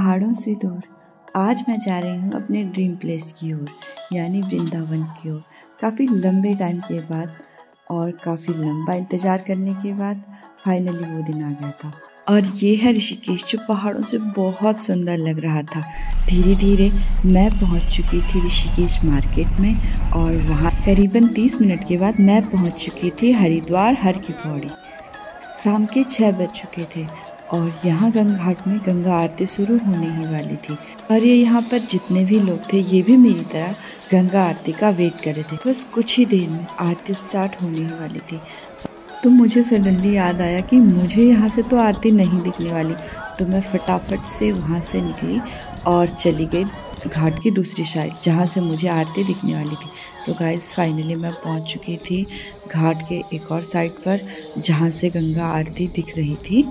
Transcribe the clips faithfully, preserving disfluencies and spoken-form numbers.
पहाड़ों से दूर आज मैं जा रही हूँ अपने ड्रीम प्लेस की ओर, यानी वृंदावन की ओर। काफ़ी लंबे टाइम के बाद और काफ़ी लंबा इंतज़ार करने के बाद फाइनली वो दिन आ गया था। और ये है ऋषिकेश, जो पहाड़ों से बहुत सुंदर लग रहा था। धीरे धीरे मैं पहुंच चुकी थी ऋषिकेश मार्केट में, और वहाँ करीबन तीस मिनट के बाद मैं पहुंच चुकी थी हरिद्वार हर की पौड़ी। शाम के छः बज चुके थे और यहाँ गंगा घाट में गंगा आरती शुरू होने ही वाली थी। और ये यहाँ पर जितने भी लोग थे ये भी मेरी तरह गंगा आरती का वेट कर रहे थे। बस कुछ ही देर में आरती स्टार्ट होने ही वाली थी, तो मुझे सडनली याद आया कि मुझे यहाँ से तो आरती नहीं दिखने वाली। तो मैं फटाफट से वहाँ से निकली और चली गई घाट की दूसरी साइड, जहाँ से मुझे आरती दिखने वाली थी। तो गाइस फाइनली मैं पहुँच चुकी थी घाट के एक और साइड पर, जहाँ से गंगा आरती दिख रही थी।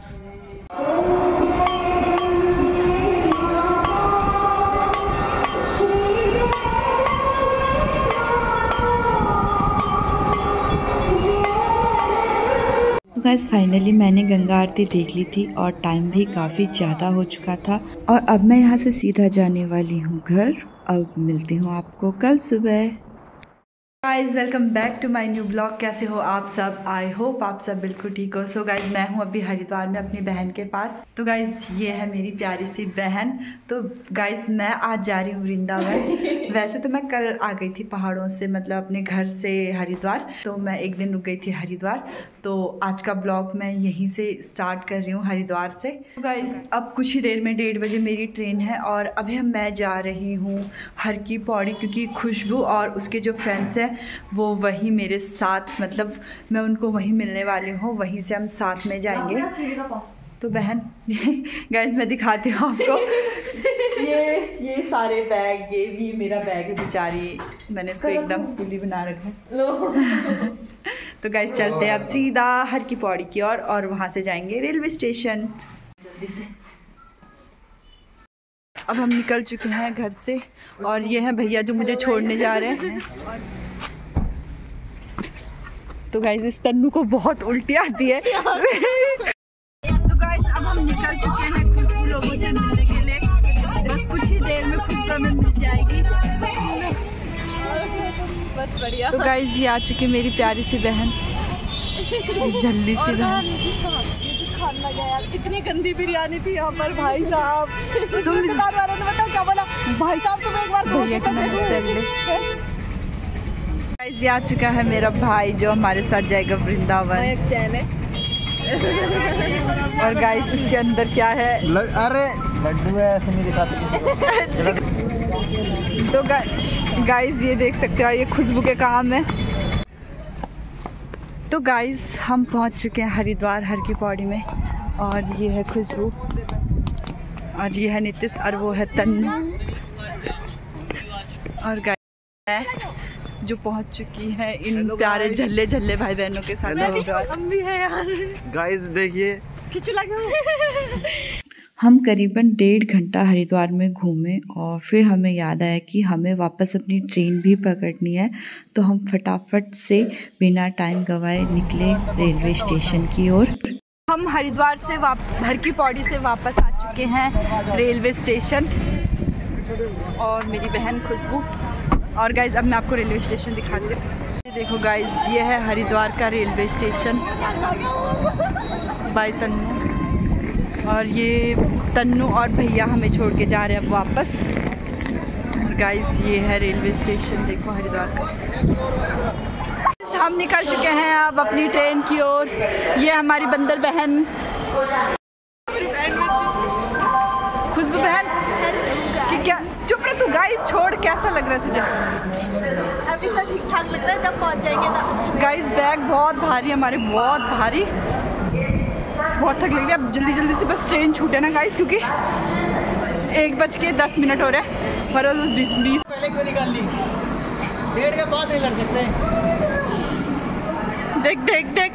तो गाइस फाइनली मैंने गंगा आरती देख ली थी और टाइम भी काफ़ी ज़्यादा हो चुका था, और अब मैं यहाँ से सीधा जाने वाली हूँ घर। अब मिलती हूँ आपको कल सुबह। Guys welcome back to my new blog. कैसे हो आप सब? आई होप आप सब बिल्कुल ठीक हो। सो गाइज मैं हूँ अभी हरिद्वार में अपनी बहन के पास। तो गाइज ये है मेरी प्यारी सी बहन। तो गाइज मैं आज जा रही हूँ वृंदावन। वैसे तो मैं कल आ गई थी पहाड़ों से, मतलब अपने घर से हरिद्वार। तो मैं एक दिन रुक गई थी हरिद्वार। तो आज का ब्लॉग मैं यहीं से स्टार्ट कर रही हूँ हरिद्वार से। तो गाइज अब कुछ ही देर में डेढ़ बजे मेरी ट्रेन है, और अभी हम मैं जा रही हूँ हर की पौड़ी, क्योंकि खुशबू और उसके जो फ्रेंड्स हैं वो वहीं मेरे साथ, मतलब मैं उनको वहीं मिलने वाली हूँ, वहीं से हम साथ में जाएंगे। तो बहन गाइस मैं दिखाती हूँ आपको ये ये सारे बैग, ये भी मेरा बैग है बेचारी, मैंने इसको एकदम पुली बना रखा है। तो गाइस चलते हैं अब सीधा हर की पौड़ी की ओर, और, और वहाँ से जाएंगे रेलवे स्टेशन जल्दी से। अब हम निकल चुके हैं घर से, और ये है भैया जो मुझे छोड़ने जा रहे हैं। तो गाइस इस तन्नू को बहुत उल्टी आती है। तो गाइस अब हम निकल चुके हैं खुशबू लोगों से मिलने के लिए। बस कुछ ही देर में खुशबू हमें मिल जाएगी। बस बढ़िया। तो गाइस ये आ चुकी मेरी प्यारी सी बहन, जल्दी सी बहन। खाना गया यार, कितनी गंदी बिरयानी थी यहाँ पर भाई साहब। तुम दुकान वाले ने बताओ क्या बोला? भाई साहब तुम एक बार भैया का नमस्ते। गाइस ये आ चुका है मेरा भाई जो हमारे साथ जाएगा वृंदावन। और गाइस इसके अंदर क्या है? अरे लड्डू है, ऐसे नहीं दिखाते। तो गाइस ये देख सकते हो, ये खुशबू के काम है। तो गाइस हम पहुंच चुके हैं हरिद्वार हर की पौड़ी में, और ये है खुशबू, और ये है नीतीश, और वो है तन्नू। और गाइस जो पहुंच चुकी है इन प्यारे झल्ले झल्ले भाई बहनों के साथ। हम भी है यार। गाइस देखिए खिंच लगे। हम करीबन डेढ़ घंटा हरिद्वार में घूमे, और फिर हमें याद आया कि हमें वापस अपनी ट्रेन भी पकड़नी है। तो हम फटाफट से बिना टाइम गवाए निकले रेलवे स्टेशन की ओर। हम हरिद्वार से वाप हर की पौड़ी से वापस आ चुके हैं रेलवे स्टेशन, और मेरी बहन खुशबू। और गाइज अब मैं आपको रेलवे स्टेशन दिखाती हूँ। ये देखो गाइज ये है हरिद्वार का रेलवे स्टेशन बाय तन्नू, और ये तन्नू और भैया हमें छोड़ के जा रहे हैं अब वापस। और गाइज ये है रेलवे स्टेशन, देखो हरिद्वार का। हम निकल चुके हैं अब अपनी ट्रेन की ओर। ये हमारी बंदर बहन खुशबू बहन। क्या चुप रह तू। गाइस छोड़, कैसा लग रहा है तुझे? अभी तो ठीक ठाक लग रहा है, जब पहुंच जाएंगे तो अच्छा। गाइस बैग बहुत भारी, हमारे बहुत भारी, बहुत थक लग रही है। अब जल्दी जल्दी से बस ट्रेन छूटे ना गाइस, क्योंकि एक बज के दस मिनट हो रहे हैं। पर बीस बीस पहले क्यों निकाल ली? डेढ़ के बाद नहीं लड़ सकते। देख देख देख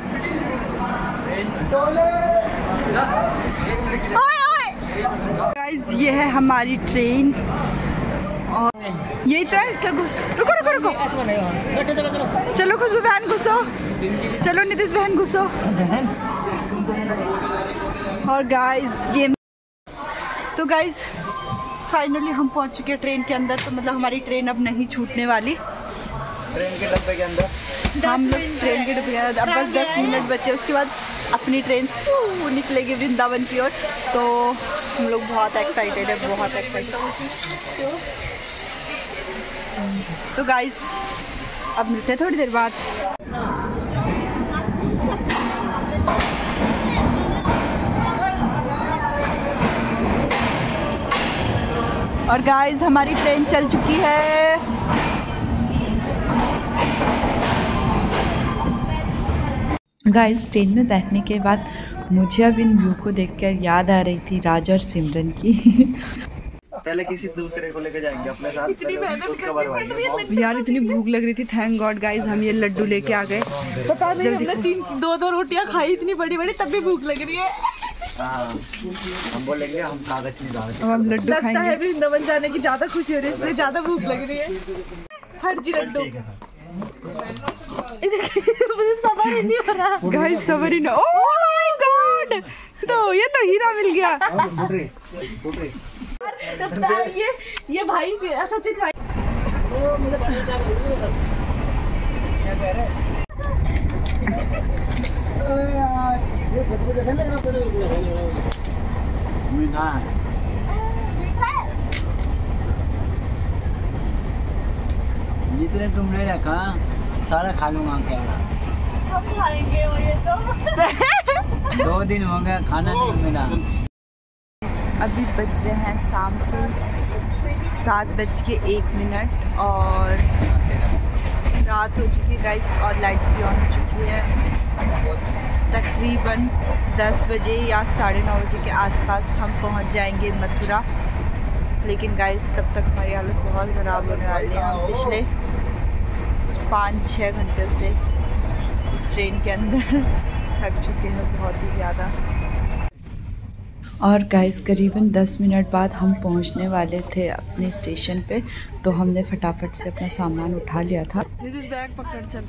गाइस ये है हमारी ट्रेन, और यही तो है। चल घुस, रुको रुको रुको, चलो खुशबू बहन घुसो, चलो नीतीश बहन घुसो। और गाइस ये तो गाइज फाइनली हम पहुंच चुके हैं ट्रेन के अंदर। तो मतलब हमारी ट्रेन अब नहीं छूटने वाली। ट्रेन के डब्बे के अंदर हम लोग ट्रेन के डब्बे के अंदर। अब बस दस मिनट बचे, उसके बाद अपनी ट्रेन निकलेगी वृंदावन की ओर। तो हम लोग बहुत एक्साइटेड है, बहुत एक्साइटेड। तो गाइज अब मिलते हैं थोड़ी देर बाद। और गाइस हमारी ट्रेन चल चुकी है। गाइस ट्रेन में बैठने के बाद मुझे अब इन व्यू को देखकर याद आ रही थी राज और सिमरन की। पहले किसी दूसरे को लेके जाएंगे अपने साथ। इतनी मेहनत यार इतनी भूख लग रही थी। थैंक गॉड गाइस हम ये लड्डू लेके आ गए। पता नहीं हमने तीन दो दो रोटियां खाई इतनी बड़ी बड़ी, तब भी भूख लग रही है। हाँ, हम बोलेंगे हम कागज नहीं डालते। अब हम लड्डू लगता खाएंगे। है वृंदावन जाने की ज्यादा खुशी हो रही है, इसलिए ज्यादा भूख लग रही है। फर्जी लड्डू सबर ही नहीं हो रहा गाइस, सबर ही ना। ओह माय गॉड, तो ये तो हीरा मिल गया। ये ये भाई से सचिन भाई जितने तुमने रखा सारा खा लूंगा क्या? हम खाएंगे ये तो। दो दिन हो गया खाना नहीं मिला। अभी बज रहे हैं शाम के सात बज के एक मिनट और रात हो चुकी है गाइस, और लाइट्स भी ऑन हो चुकी है। तकरीबन दस बजे या साढ़े नौ बजे के आसपास हम पहुंच जाएंगे मथुरा। लेकिन गाइस तब तक हमारी हालत बहुत ख़राब होने वाली है। हम पिछले पाँच छः घंटे से इस ट्रेन के अंदर थक चुके हैं बहुत ही ज़्यादा। और गाइस करीबन दस मिनट बाद हम पहुंचने वाले थे अपने स्टेशन पे। तो हमने फटाफट से अपना सामान उठा लिया था। बैग पकड़ चल।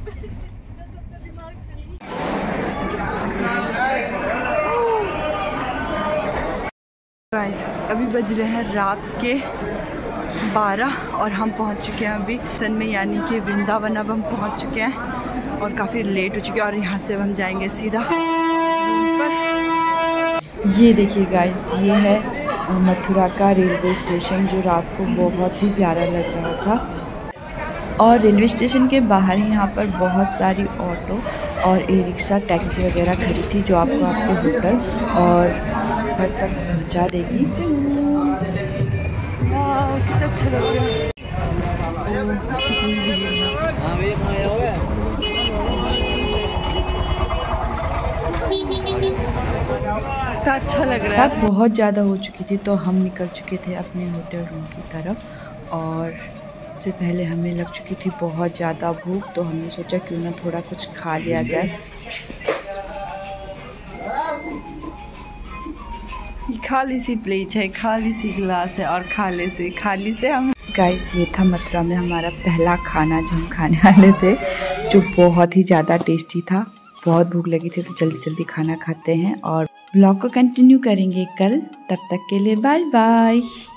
गाइस अभी बज रहे हैं रात के बारह और हम पहुंच चुके हैं अभी सन में, यानी कि वृंदावन। अब हम पहुंच चुके हैं और काफ़ी लेट हो चुके हैं। और यहाँ से हम जाएंगे सीधा पर। ये देखिए गाइस, ये है मथुरा का रेलवे स्टेशन जो रात को बहुत ही प्यारा लग रहा था। और रेलवे स्टेशन के बाहर ही यहाँ पर बहुत सारी ऑटो और ई रिक्शा टैक्सी वगैरह खड़ी थी जो आपको आपके होटल और घर तक पहुँचा देगी। कितना अच्छा लग रहा है। अच्छा लग रहा है। रात बहुत ज़्यादा हो चुकी थी तो हम निकल चुके थे अपने होटल रूम की तरफ। और उससे पहले हमें लग चुकी थी बहुत ज़्यादा भूख, तो हमने सोचा क्यों ना थोड़ा कुछ खा लिया जाए। खाली सी प्लेट है, खाली सी गिलास है और खाली से खाली से हम। गाइस ये था मथुरा में हमारा पहला खाना जो हम खाने वाले थे, जो बहुत ही ज़्यादा टेस्टी था। बहुत भूख लगी थी तो जल्दी जल्दी खाना खाते हैं और ब्लॉग को कंटिन्यू करेंगे कल। तब तक के लिए बाय बाय।